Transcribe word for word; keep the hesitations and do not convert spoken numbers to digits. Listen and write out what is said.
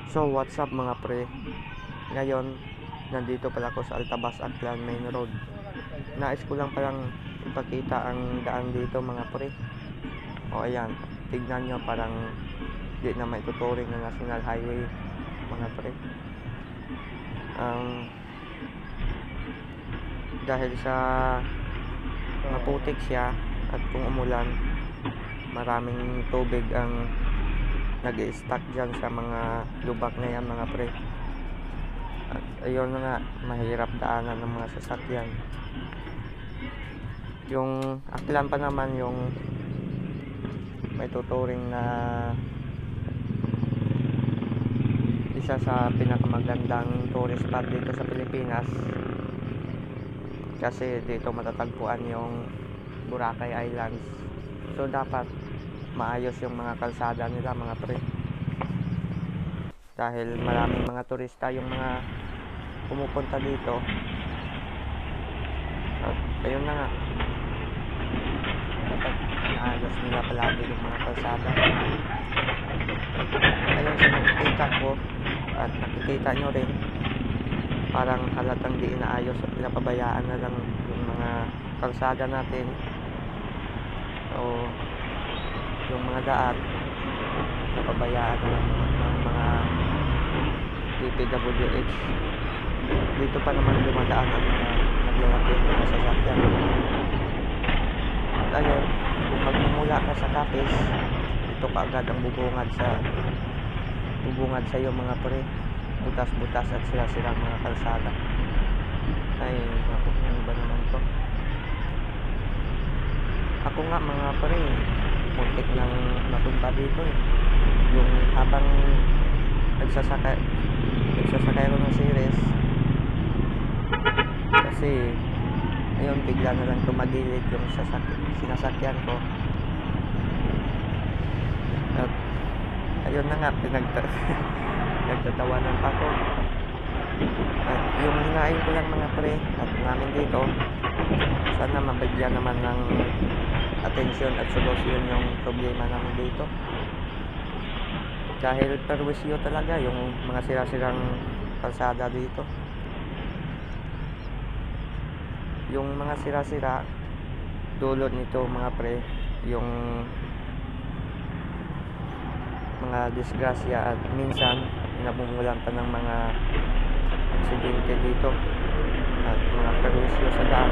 So what's up mga pre, ngayon nandito pala ako sa Altabas, Aklan Main Road. Nais ko lang palang ipakita ang daan dito mga pre. O ayan, tignan nyo, parang di na may tuturing na national highway mga pre. um, Dahil sa maputik siya at kung umulan, maraming tubig ang nag-i-stack dyan sa mga lubak na yan mga pre. At ayun na nga, mahirap daanan ng mga sasakyan. Yung Aklan pa naman yung may tuturing na isa sa pinakamagandang tourist spot dito sa Pilipinas, kasi dito matatagpuan yung Boracay Islands. So dapat maayos yung mga kalsada nila mga pre, dahil maraming mga turista yung mga pumupunta dito. At ayun na nga, dapat maayos nila palagi yung mga kalsada. Ayun sa nakikita ko at nakikita nyo rin, parang halatang di inaayos at pinapabayaan na lang yung mga kalsada natin o yung mga daan, napabayaan na lang ng mga D P W H. Dito pa naman dumadaan ang mga naglalaki ng mga sasakyan. At ayun, kung magmumula ka sa Capiz, ito kaagad ang bubungad sa bubungad sa iyo mga pre. Butas-butas at sira-sirang mga kalsada. Ay, ako, ano ba naman to? Ako nga mga pre, muntik nang matumba dito eh. Yung habang nagsasakay nagsasakay ko ng series, kasi ayun, bigla na lang tumagilid yung sasakyan, sinasakyan ko. At ayun na nga, pinagta nagtatawanan pa ko. At yung hinain ko lang mga pre at namin dito, sana mabigyan naman ng atensyon at solusyon yung problema namin dito, dahil perwisyo talaga yung mga sira-sirang kalsada dito. Yung mga sira-sira, dulot nito mga pre, yung mga disgrasya at minsan nabumulan pa ng mga aksidente dito at mga perwisyo sa daan.